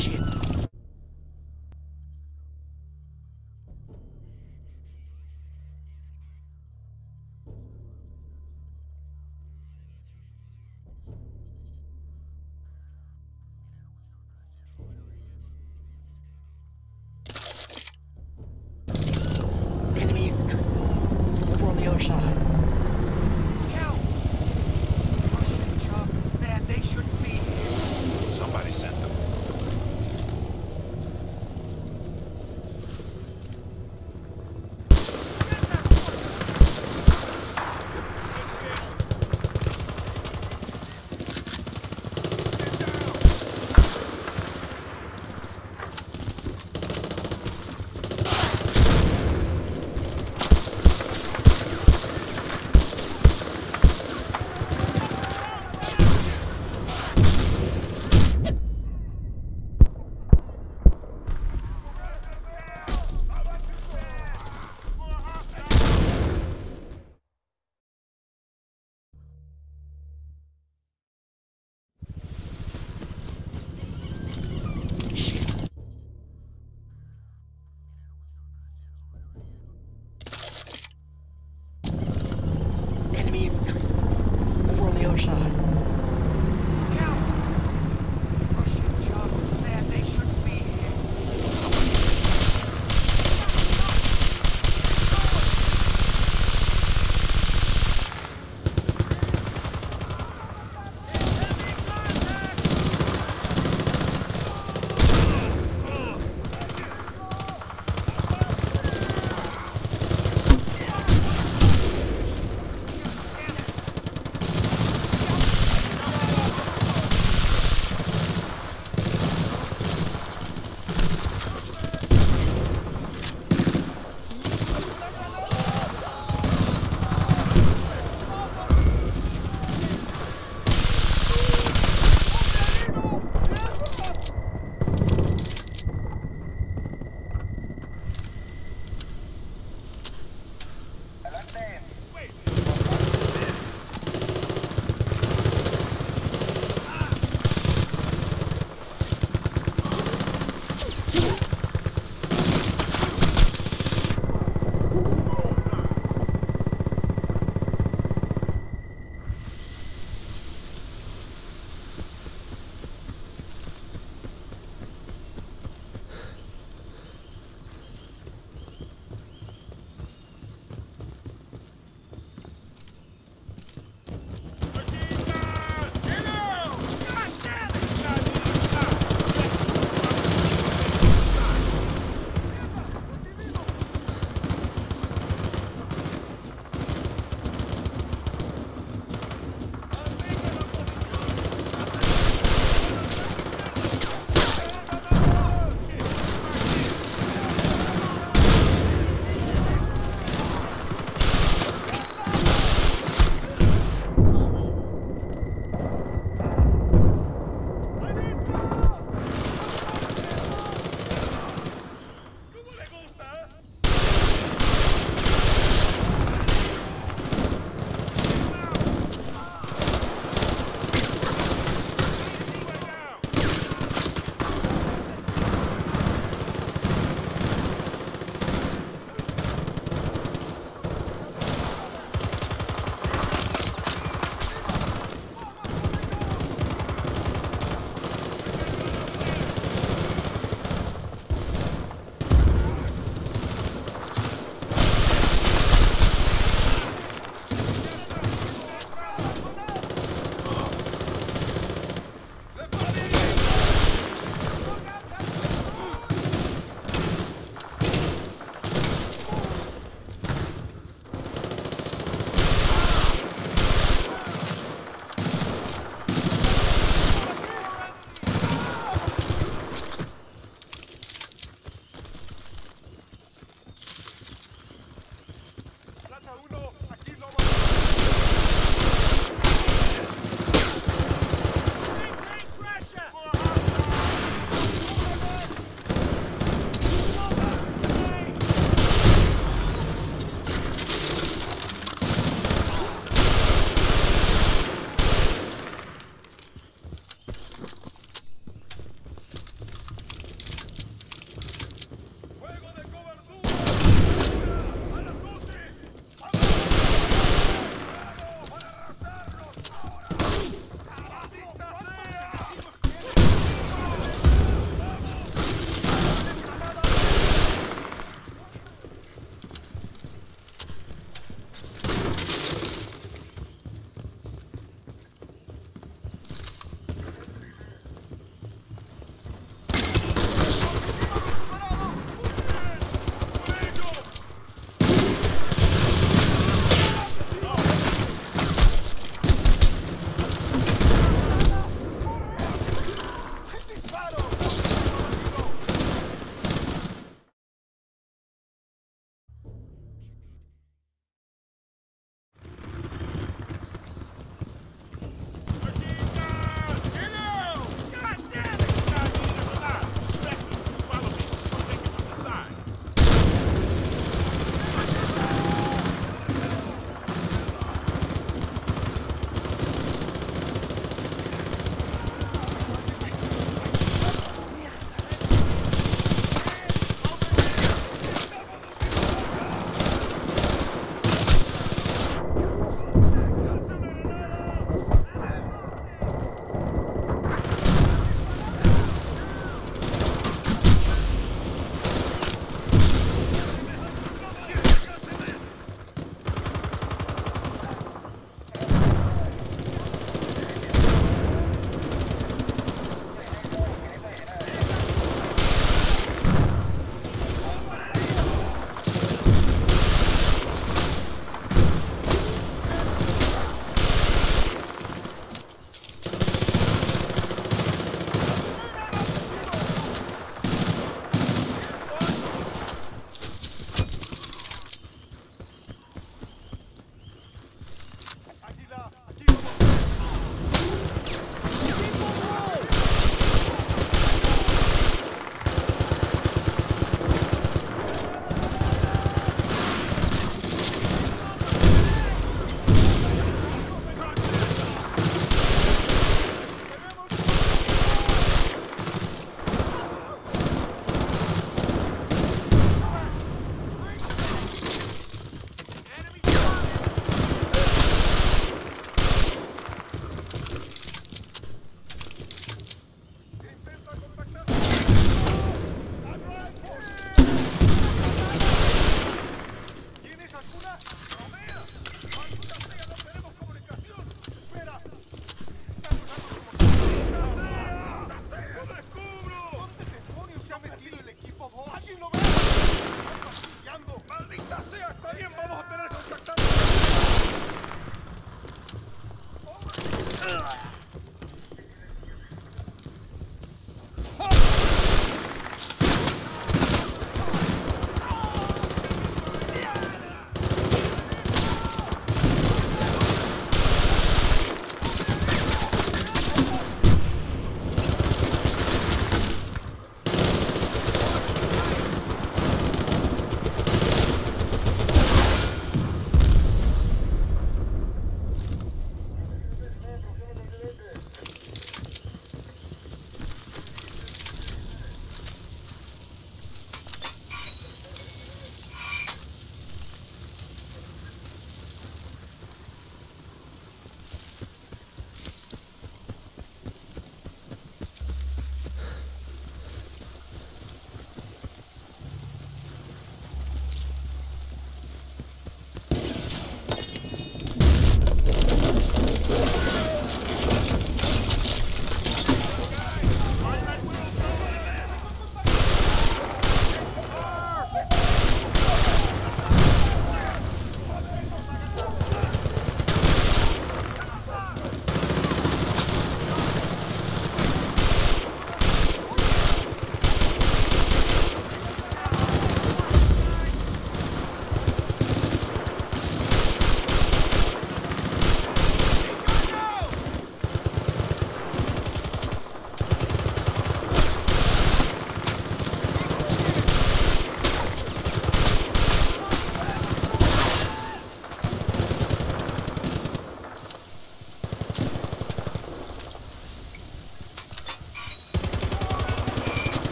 shit. Enemy infantry. Over on the other side. Cal! Russian choppers, man, they shouldn't be here. Somebody sent them.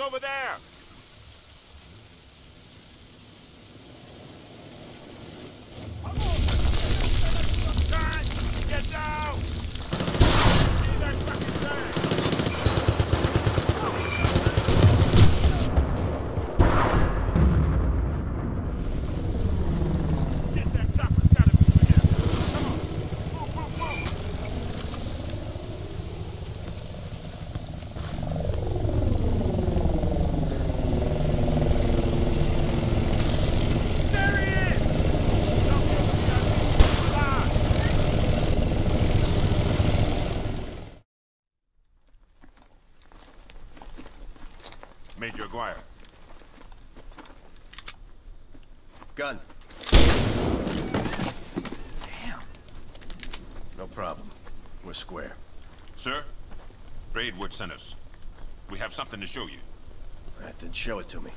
over there! Guys, get down! See that fucking tank! Shit, that chopper's gotta be over here. Come on, move, move, move! There he is! Don't kill the guy. Alive! Major Aguirre. Gun. Damn. No problem. We're square. Sir, Braidwood sent us. We have something to show you. All right, then show it to me.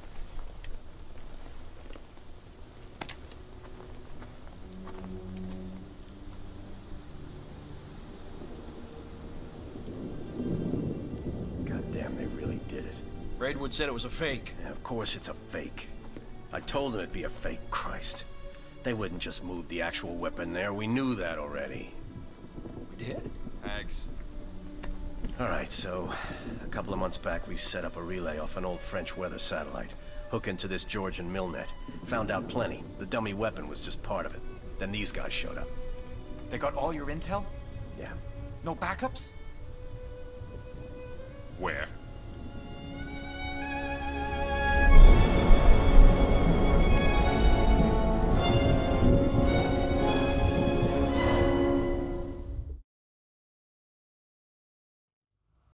Goddamn, they really did it. Braidwood said it was a fake. Yeah, of course it's a fake. I told them it'd be a fake, Christ. They wouldn't just move the actual weapon there. We knew that already. We did? Hags. All right, so a couple of months back, we set up a relay off an old French weather satellite. Hook into this Georgian Milnet. Found out plenty. The dummy weapon was just part of it. Then these guys showed up. They got all your intel? Yeah. No backups? Where?